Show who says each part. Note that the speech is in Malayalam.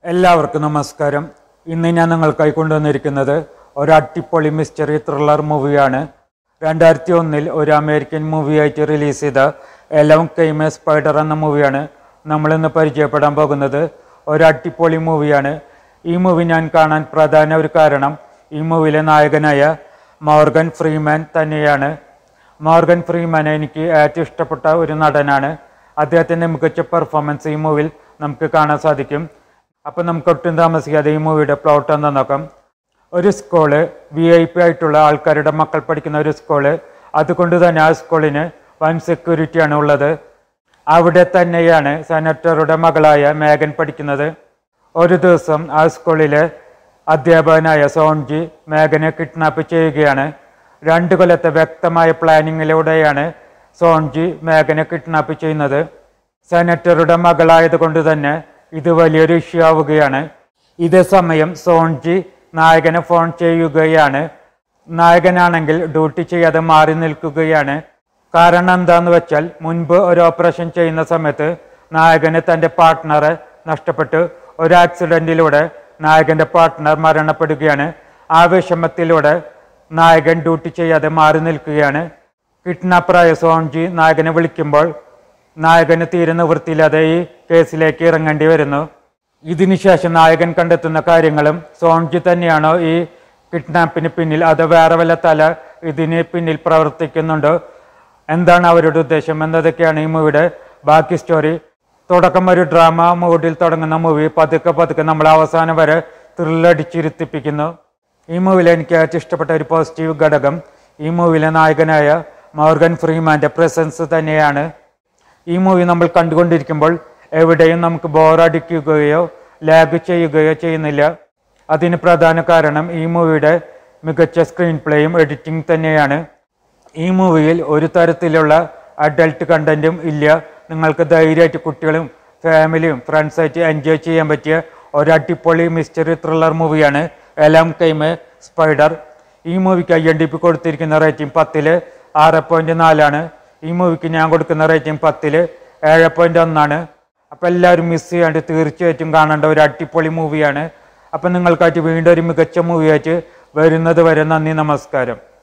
Speaker 1: എല്ലാവർക്കും നമസ്കാരം. ഇന്ന് ഞാൻ നിങ്ങൾക്കായി കൊണ്ടുവന്നിരിക്കുന്നത് ഒരു അടിപൊളി മിസ്റ്ററി ത്രില്ലർ മൂവിയാണ്. 2001 ഒരു അമേരിക്കൻ മൂവിയായിട്ട് റിലീസ് ചെയ്ത എലവൻ കെയിം എ സ്പൈഡർ എന്ന മൂവിയാണ് നമ്മളിന്ന് പരിചയപ്പെടാൻ പോകുന്നത്. ഒരു അടിപൊളി മൂവിയാണ്. ഈ മൂവി ഞാൻ കാണാൻ പ്രധാന ഒരു കാരണം ഈ മൂവിയിലെ നായകനായ മോർഗൻ ഫ്രീമാൻ തന്നെയാണ്. മോർഗൻ ഫ്രീമാനെ എനിക്ക് ഏറ്റവും ഇഷ്ടപ്പെട്ട ഒരു നടനാണ്. അദ്ദേഹത്തിൻ്റെ മികച്ച പെർഫോമൻസ് ഈ മൂവിയിൽ നമുക്ക് കാണാൻ സാധിക്കും. അപ്പം നമുക്ക് ഒട്ടും താമസിക്കാതെ ഈ മൂവിയുടെ പ്ലോട്ട് എന്താ നോക്കാം. ഒരു സ്കൂള് VIP ആയിട്ടുള്ള ആൾക്കാരുടെ മക്കൾ പഠിക്കുന്ന ഒരു സ്കൂള്. അതുകൊണ്ട് തന്നെ ആ സ്കൂളിന് വൻ സെക്യൂരിറ്റിയാണ് ഉള്ളത്. അവിടെ തന്നെയാണ് സെനറ്ററുടെ മകളായ മേഗൻ പഠിക്കുന്നത്. ഒരു ദിവസം ആ സ്കൂളിലെ അധ്യാപകനായ സോൺജി മേഗനെ കിഡ്നാപ്പ് ചെയ്യുകയാണ്. 2 കൊല്ലത്തെ വ്യക്തമായ പ്ലാനിങ്ങിലൂടെയാണ് സോൺജി മേഗനെ കിഡ്നാപ്പ് ചെയ്യുന്നത്. സെനറ്ററുടെ മകളായതുകൊണ്ട് തന്നെ ഇത് വലിയൊരു ഇഷ്യൂ ആവുകയാണ്. ഇതേ സമയം സോൺജി നായകനെ ഫോൺ ചെയ്യുകയാണ്. നായകനാണെങ്കിൽ ഡ്യൂട്ടി ചെയ്യാതെ മാറി നിൽക്കുകയാണ്. കാരണം എന്താന്ന് വെച്ചാൽ മുൻപ് ഒരു ഓപ്പറേഷൻ ചെയ്യുന്ന സമയത്ത് നായകന് തൻ്റെ പാർട്ട്ണറെ നഷ്ടപ്പെട്ടു. ഒരു ആക്സിഡൻറ്റിലൂടെ നായകൻ്റെ പാർട്ട്ണർ മരണപ്പെടുകയാണ്. ആ വിഷമത്തിലൂടെ നായകൻ ഡ്യൂട്ടി ചെയ്യാതെ മാറി നിൽക്കുകയാണ്. കിഡ്നാപ്പറായ സോൺജി നായകനെ വിളിക്കുമ്പോൾ നായകന് തീരെ നിവൃത്തിയില്ലാതെ ഈ കേസിലേക്ക് ഇറങ്ങേണ്ടി വരുന്നു. ഇതിനുശേഷം നായകൻ കണ്ടെത്തുന്ന കാര്യങ്ങളും സോൺജി തന്നെയാണോ ഈ കിഡ്നാപ്പിന് പിന്നിൽ, അതോ വേറെ വല്ല തല ഇതിന് പിന്നിൽ പ്രവർത്തിക്കുന്നുണ്ടോ, എന്താണ് അവരുടെ ഉദ്ദേശം എന്നതൊക്കെയാണ് ഈ മൂവിയുടെ ബാക്കി സ്റ്റോറി. തുടക്കം ഒരു ഡ്രാമ മൂഡിൽ തുടങ്ങുന്ന മൂവി പതുക്കെ നമ്മൾ അവസാനം വരെ ത്രില്ലടിച്ചിരുത്തിപ്പിക്കുന്നു. ഈ മൂവിയിൽ എനിക്ക് ഏറ്റവും ഇഷ്ടപ്പെട്ട ഒരു പോസിറ്റീവ് ഘടകം ഈ മൂവിയിലെ നായകനായ മോർഗൻ ഫ്രീമാൻ്റെ പ്രസൻസ് തന്നെയാണ്. ഈ മൂവി നമ്മൾ കണ്ടുകൊണ്ടിരിക്കുമ്പോൾ എവിടെയും നമുക്ക് ബോറടിക്കുകയോ ലാഗ് ചെയ്യുകയോ ചെയ്യുന്നില്ല. അതിന് പ്രധാന കാരണം ഈ മൂവിയുടെ മികച്ച സ്ക്രീൻ പ്ലേയും എഡിറ്റിംഗ് തന്നെയാണ്. ഈ മൂവിയിൽ ഒരു തരത്തിലുള്ള അഡൽട്ട് കണ്ടന്റും ഇല്ല. നിങ്ങൾക്ക് ധൈര്യമായിട്ട് കുട്ടികളും ഫാമിലിയും ഫ്രണ്ട്സായിട്ട് എൻജോയ് ചെയ്യാൻ പറ്റിയ ഒരു അടിപൊളി മിസ്റ്ററി ത്രില്ലർ മൂവിയാണ് എലവൻ കെയിം എ സ്പൈഡർ. ഈ മൂവിക്ക് IMDb കൊടുത്തിരിക്കുന്ന റേറ്റിംഗ് 10ൽ 6.4 ഈ മൂവിക്ക് ഞാൻ കൊടുക്കുന്ന റേറ്റിംഗ് 10ൽ 7.1. അപ്പോൾ എല്ലാവരും മിസ് ചെയ്യാണ്ട് തീർച്ചയായിട്ടും കാണേണ്ട ഒരു അടിപൊളി മൂവിയാണ്. അപ്പം നിങ്ങൾക്കായിട്ട് വീണ്ടും ഒരു മികച്ച മൂവിയായിട്ട് വരുന്നത് വരെ നന്ദി, നമസ്കാരം.